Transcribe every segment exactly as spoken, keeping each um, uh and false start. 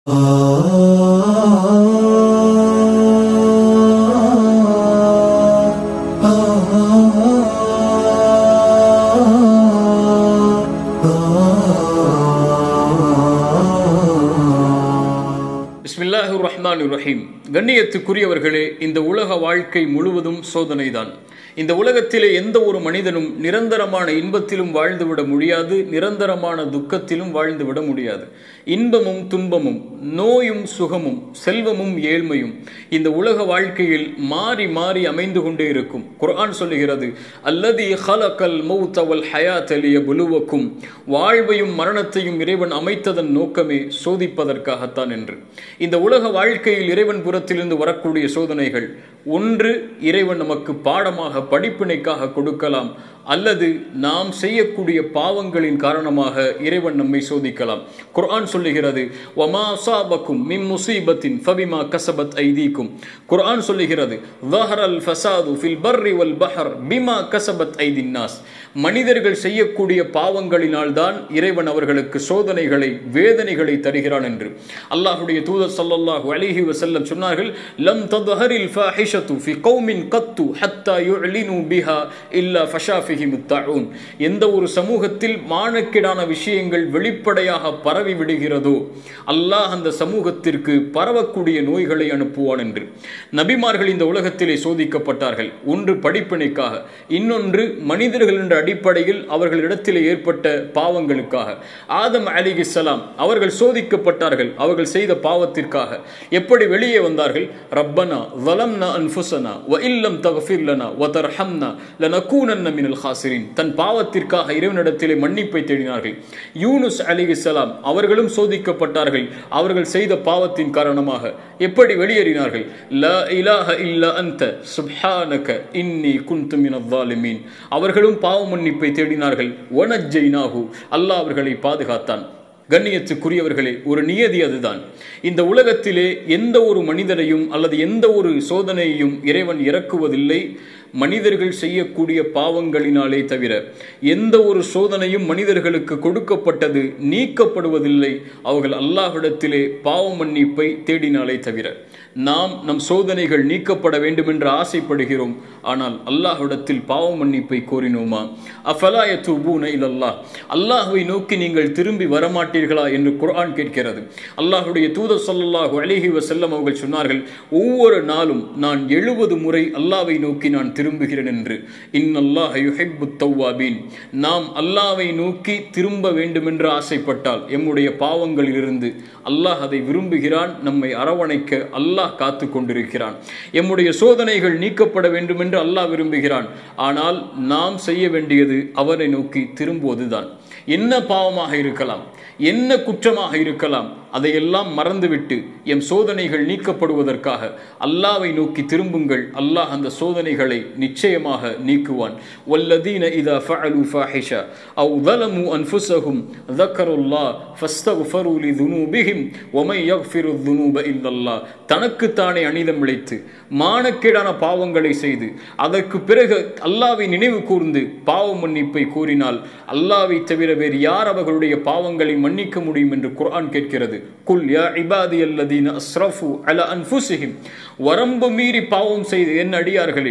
பிஸ்மில்லாஹிர் ரஹ்மானிர் ரஹீம். கண்ணியத்துக்குரியவர்களே, இந்த உலக வாழ்க்கை முழுவதும் சோதனைதான். இந்த உலகத்திலே எந்த ஒரு மனிதனும் நிரந்தரமான இன்பத்திலும் வாழ்ந்துவிட முடியாது, நிரந்தரமான துக்கத்திலும் வாழ்ந்துவிட முடியாது. இன்பமும் துன்பமும், நோயும் சுகமும், செல்வமும் ஏழ்மையும் இந்த உலக வாழ்க்கையில் மாறி மாறி அமைந்து கொண்டே இருக்கும். குர்ஆன் சொல்லுகிறது, அல்லதி ஹலகல் மௌத வல் ஹயாத லியப்லுவக்கும், வாழ்வையும் மரணத்தையும் இறைவன் அமைத்ததன் நோக்கமே சோதிப்பதற்காகத்தான் என்று. இந்த உலக வாழ்க்கையில் இறைவன் புறத்திலிருந்து வரக்கூடிய சோதனைகள், ஒன்று இறைவன் நமக்கு பாடமாக படிப்பினைக்காக கொடுக்கலாம், அல்லது நாம் செய்யக்கூடிய பாவங்களின் காரணமாக இறைவன் நம்மை சோதிக்கலாம். குர்ஆன் சொல்லுகிறது, வமா அஸாபக்கும் மின் முஸீபத்தின் ஃபபிமா கஸபத் ஐதீக்கும். குர்ஆன் சொல்லுகிறது, ظஹரல் ஃபஸாது ஃபில் பர்ரி வல் பஹர் பிமா கஸபத் ஐதின் நாஸ். மனிதர்கள் செய்யக்கூடிய பாவங்களினால் தான் இறைவன் அவர்களுக்கு சோதனைகளை, வேதனைகளை தருகிறான் என்று. அல்லாஹ்வுடைய தூதர் ஸல்லல்லாஹு அலைஹி வஸல்லம் சொன்னார்கள், லம் தظஹரில் ஃபாஹிஷத்து ஃபி கௌமின் கத்து ஹத்தா யுஅலினு பிஹா இல்லா ஃபஷா ஃபிஹிம் தஊன். எந்த ஒரு சமூகத்தில் மானக்கேடான விஷயங்கள் வெளிப்படையாக பரவி விடுகிறதோ அல்லாஹ் அந்த சமூகத்திற்கு பரவக்கூடிய நோய்களை அனுப்புவான் என்று. நபிமார்கள் இந்த உலகத்திலே சோதிக்கப்பட்டார்கள், ஒன்று படிப்பினைக்காக, இன்னொன்று மனிதர்கள் என்ற அடிப்படையில் அவர்களிடத்திலே ஏற்பட்ட பாவங்களுக்காக. ஆதம் அலைஹிஸ்ஸலாம் அவர்கள் சோதிக்கப்பட்டார்கள் அவர்கள் செய்த பாவத்திற்காக. எப்படி வெளியே வந்தார்கள்? ரப்பனா ஸலம்னா அன்ஃபுஸனா வ இல்லம் தக்ஃபிர் லனா வ தர்ஹம்னா லனகூனன்ன மினல் ஹாசிரின். தன் பாவத்திற்காக இறைவனிடத்திலே மன்னிப்பை தேடினார்கள். யூனுஸ் அலைஹிஸ்ஸலாம் அவர்களும் சோதிக்கப்பட்டார்கள் அவர்கள் செய்த பாவத்தின் காரணமாக. எப்படி வெளியேறினார்கள்? லா இலாஹ இல்லா அன்த சுப்ஹானக இன்னி குன்து மினல் ஸாலிமீன். அவர்களும் பாவ மன்னிப்பை தேடினார்கள். வனஜ்ஜைனாஹு, அல்லாஹ் அவர்களை பாதுகாத்தான். கண்ணியத்துக்குரியவர்களே, ஒரு நியதி அதுதான். இந்த உலகத்திலே எந்த ஒரு மனிதரையும் அல்லது எந்த ஒரு சோதனையையும் இறைவன் இறக்குவதில்லை மனிதர்கள் செய்யக்கூடிய பாவங்களினாலே தவிர. எந்த ஒரு சோதனையும் மனிதர்களுக்கு கொடுக்கப்பட்டது நீக்கப்படுவதில்லை அவர்கள் அல்லாஹ்விடத்திலே பாவ மன்னிப்பை தேடினாலே தவிர. நாம் நம் சோதனைகள் நீக்கப்பட வேண்டும் என்று ஆசைப்படுகிறோம், ஆனால் அல்லாஹ்விடத்தில் பாவ மன்னிப்பை கோரினோமா? அஃபலா யதூபூன இலல்லாஹ், அல்லாஹ்வை நோக்கி நீங்கள் திரும்பி வரமாட்டீர்களா என்று குர்ஆன் கேட்கிறது. அல்லாஹ்வுடைய தூதர் ஸல்லல்லாஹு அலைஹி வஸல்லம் அவர்கள் சொன்னார்கள், ஒவ்வொரு நாளும் நான் எழுபது முறை அல்லாஹ்வை நோக்கி நான் திரும்புகிறேன் என்று. இன்னல்லாஹ யுஹிப்புத் தவ்வாபீன். நாம் அல்லாஹ்வை நோக்கி திரும்ப வேண்டும் என்று ஆசைப்பட்டால் எம்முடைய பாவங்களிலிருந்து அல்லாஹ் அதை விரும்புகிறான். நம்மை அரவணைக்க அல்லாஹ் காத்து கொண்டிருக்கிறான். எம்முடைய சோதனைகள் நீக்கப்பட வேண்டும் என்று அல்லாஹ் விரும்புகிறான். ஆனால் நாம் செய்ய வேண்டியது அவரை நோக்கி திரும்புவதுதான். என்ன பாவமாக இருக்கலாம், என்ன குற்றமாக இருக்கலாம், அதையெல்லாம் மறந்துவிட்டு எம் சோதனைகள் நீக்கப்படுவதற்காக அல்லாஹ்வை நோக்கி திரும்புங்கள். அல்லாஹ் அந்த சோதனைகளை நிச்சயமாக நீக்குவான். வல்லதீன இதா ஃபஅலு ஃபாஹிஷா அவ் ஸலமு அன்ஃபுஸஹும் ذكرுல்லாஹ் ஃபஸ்தக்ஃபரு லிதுனூபிஹிம் வமை யக்ஃபிரு ذுனூப இல்லல்லாஹ். தனக்குத்தானே அனிதம் இழைத்து மானக்கேடான பாவங்களை செய்து அதற்கு பிறகு அல்லாஹ்வை நினைவு கூர்ந்து பாவ மன்னிப்பை கூறினால் அல்லாஹ்வை தவிர வேறு யார் அவர்களுடைய பாவங்களை மன்னிக்க முடியும் என்று குர்ஆன் கேட்கிறது. குல் யா இபாதியல்லதீன அஸ்ரஃபு அலா அன்ஃபுஸிஹிம், வரம்பு மீறி பாவம் செய்து என் அடியார்களே,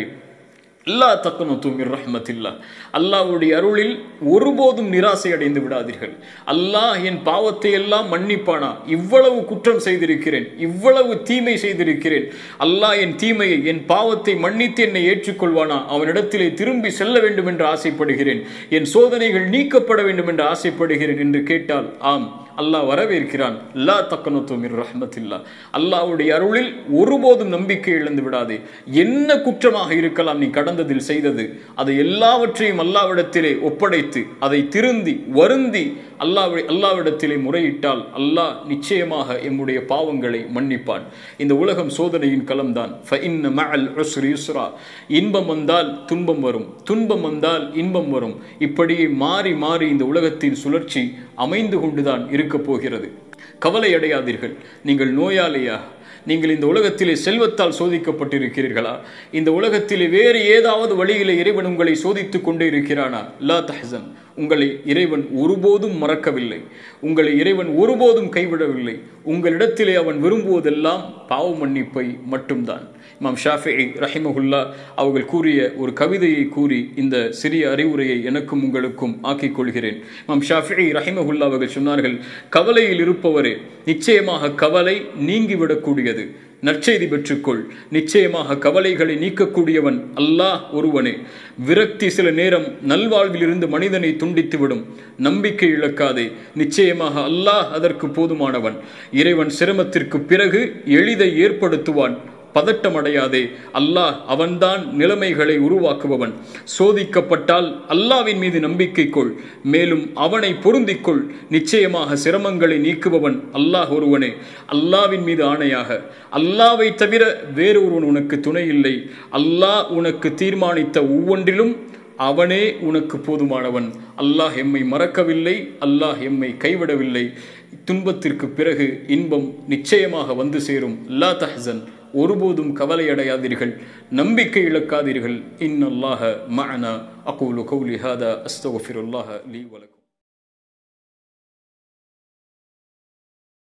லா தக்னது மிர் ரஹ்மத்தில்லாஹ், அல்லாஹ்வுடைய அருளில் ஒருபோதும் நிராசை அடைந்து விடாதீர்கள். அல்லாஹ் என் பாவத்தை எல்லாம் மன்னிப்பானா? இவ்வளவு குற்றம் செய்திருக்கிறேன், இவ்வளவு தீமை செய்திருக்கிறேன், அல்லாஹ் என் தீமையை, என் பாவத்தை மன்னித்து என்னை ஏற்றுக்கொள்வானா? அவனிடத்திலே திரும்பி செல்ல வேண்டும் என்று ஆசைப்படுகிறேன், என் சோதனைகள் நீக்கப்பட வேண்டும் என்று ஆசைப்படுகிறேன் என்று கேட்டால், ஆம், அல்லாஹ் வரவேற்கிறான். லா தக்னது மிர் ரஹ்மத்தில்லாஹ், அல்லாஹ்வுடைய அருளில் ஒருபோதும் நம்பிக்கை இழந்து விடாதே. என்ன குற்றமாக இருக்கலாம் நீ கடந்ததில் செய்தது, அதை எல்லாவற்றையும் அல்லாஹ்விடத்திலே ஒப்படைத்து அதை திருந்தி வருந்தி அல்லாஹ் அல்லாஹ்விடத்திலே முறையிட்டால் அல்லாஹ் நிச்சயமாக எம்முடைய பாவங்களை மன்னிப்பான். இந்த உலகம் சோதனையின் களம்தான். ஃபஇன்ன மஅல் உஸ்ரி யுஸ்ரா, இன்பம் வந்தால் துன்பம் வரும், துன்பம் வந்தால் இன்பம் வரும். இப்படியே மாறி மாறி இந்த உலகத்தின் சுழற்சி அமைந்து கொண்டுதான் இருக்க போகிறது. கவலை அடையாதீர்கள். நீங்கள் நோயாளியா? நீங்கள் இந்த உலகத்திலே செல்வத்தால் சோதிக்கப்பட்டிருக்கிறீர்களா? இந்த உலகத்திலே வேறு ஏதாவது வழியிலே இறைவன் உங்களை சோதித்துக் கொண்டே இருக்கிறானா? லா தஹ்சன் உங்களை இறைவன் ஒருபோதும் மறக்கவில்லை, உங்களை இறைவன் ஒருபோதும் கைவிடவில்லை. உங்களிடத்திலே அவன் விரும்புவதெல்லாம் பாவ மன்னிப்பை மட்டும்தான். இமாம் ஷாஃபிஈ ரஹிமஹுல்லா அவர்கள் கூறிய ஒரு கவிதையை கூறி இந்த சிறிய அறிவுரையை எனக்கும் உங்களுக்கும் ஆக்கிக் கொள்கிறேன். இமாம் ஷாஃபிஈ ரஹிமஹுல்லா அவர்கள் சொன்னார்கள், கவலையில் இருப்பவரே, நிச்சயமாக கவலை நீங்கிவிடக்கூடியது. நற்செய்தி பெற்றுக்கொள், நிச்சயமாக கவலைகளை நீக்கக்கூடியவன் அல்லாஹ் ஒருவனே. விரக்தி சில நேரம் நல்வாழ்வில் இருந்து மனிதனை துண்டித்துவிடும். நம்பிக்கை இழக்காதே, நிச்சயமாக அல்லாஹ் அதற்கு போதுமானவன். இறைவன் சிரமத்திற்கு பிறகு எளிதை ஏற்படுத்துவான். பதட்டமடையாதே, அல்லாஹ் அவன்தான் நிலைமைகளை உருவாக்குபவன். சோதிக்கப்பட்டால் அல்லாவின் மீது நம்பிக்கை கொள், மேலும் அவனை பொருந்திக்கொள். நிச்சயமாக சிரமங்களை நீக்குபவன் அல்லாஹ் ஒருவனே. அல்லாவின் மீது ஆணையாக, அல்லாவை தவிர வேறொருவன் உனக்கு துணை இல்லை. அல்லாஹ் உனக்கு தீர்மானித்த ஒவ்வொன்றிலும் அவனே உனக்கு போதுமானவன். அல்லாஹ் எம்மை மறக்கவில்லை, அல்லாஹ் எம்மை கைவிடவில்லை. துன்பத்திற்கு பிறகு இன்பம் நிச்சயமாக வந்து சேரும். லா தஹ்சன், ஒருபோதும் கவலையடையாதீர்கள், நம்பிக்கை இழக்காதீர்கள். இன்னல்லாஹ மஅனா. அகூலு கௌலி ஹாதா அஸ்தக்ஃபிருல்லாஹ லீ வலக்கும்.